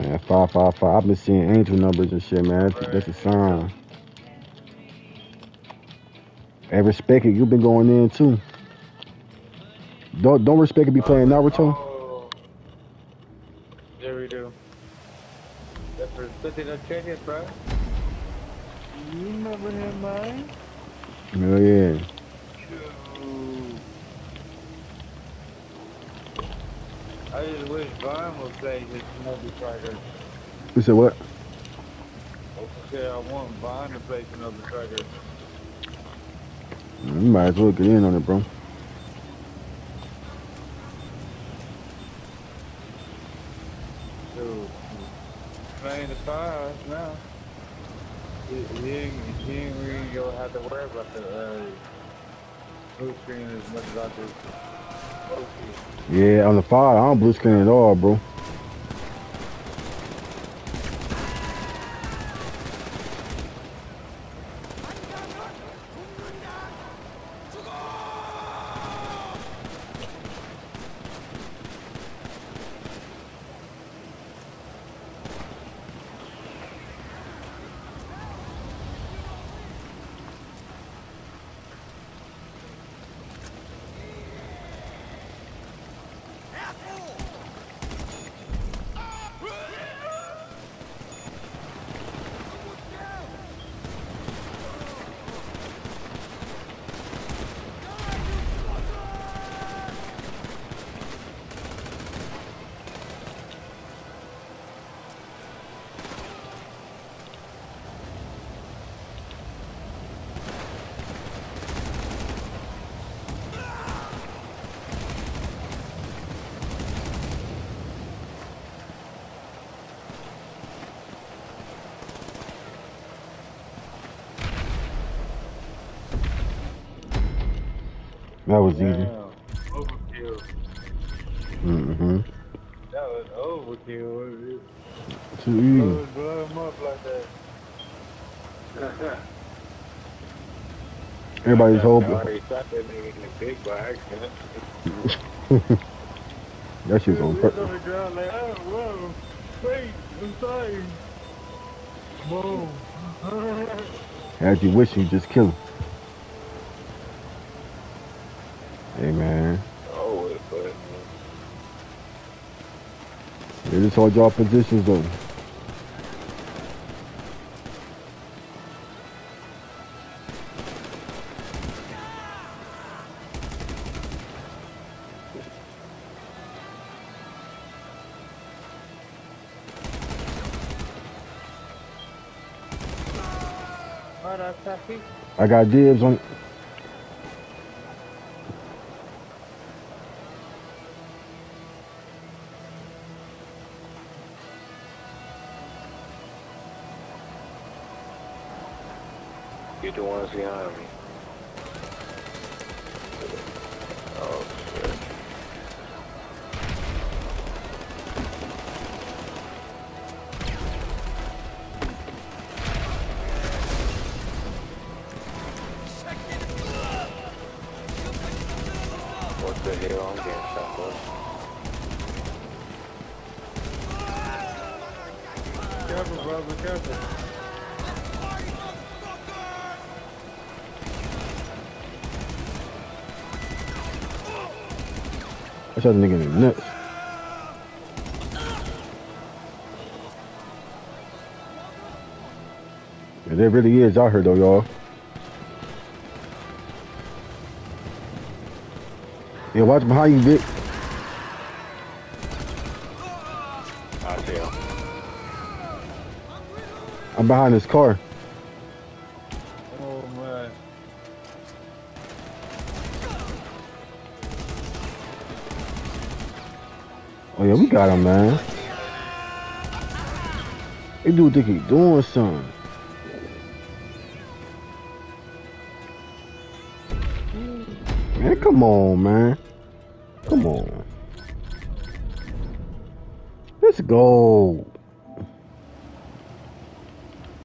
Man, 555. I've been seeing angel numbers and shit, man. That's a sign. Hey, Respect It, you've been going in too. Don't Respect It be playing Naruto? Oh, yeah, we do. That's for something to check it, bro. You remember him, man? Oh yeah. I just wish Vine would play his Shinobi Striker. You said what? Okay, I want Vine to play Shinobi Striker. You might as well get in on it, bro. Dude, playing the five now. He ain't really gonna have to worry about the blue screen as much as I do. Yeah, on the 5, I don't blue screen at all, bro. That was easy. Overkill. Mm-hmm. That was overkill. Too easy. Blow him up like that. Everybody's hoping. I already shot that nigga in the big by accident. That shit was on purpose. On the ground like, oh, whoa, wait, I'm sorry. Boom. As you wish you just kill him. Hey, man. Oh, but They just hold y'all positions, though. I got dibs on it. you the ones behind me. Oh, shit. What the hell? I'm getting shot, boy. Careful, brother, careful. I shot the nigga in the nuts. Yeah, there really is out here, though, y'all. Yeah, watch behind you, Vic. I see him. I'm behind this car. Oh, man. Oh, yeah, we got him, man. They do think he doing something. Man, come on, man. Come on. Let's go.